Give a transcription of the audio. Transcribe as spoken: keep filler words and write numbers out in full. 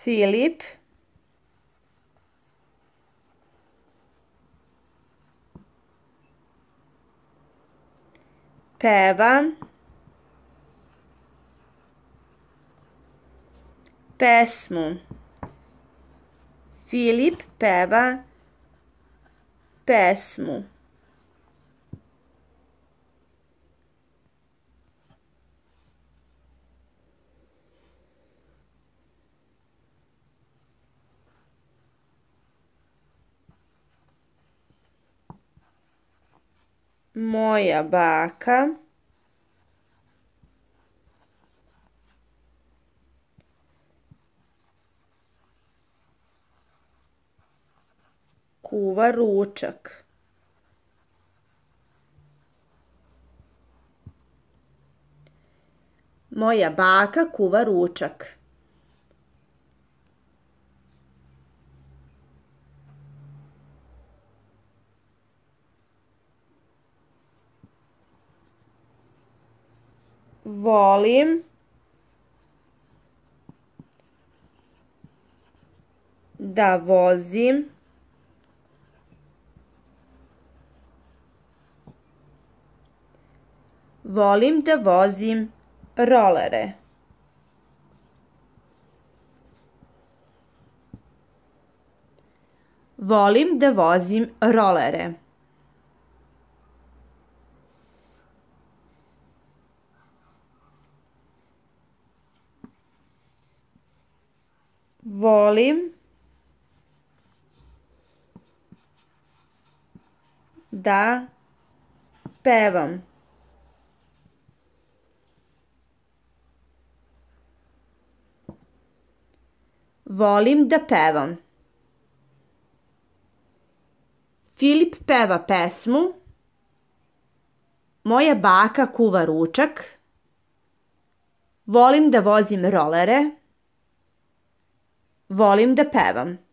Filip peva pesmu. Filip peva pesmu. Moja baka kuva ručak. Moja baka kuva ručak. Volim da vozim Volim da vozim rolere. Volim da vozim rolere. Volim da pevam. Volim da pevam. Filip peva pesmu. Moja baka kuva ručak. Volim da vozim rolere. Volim da pevam.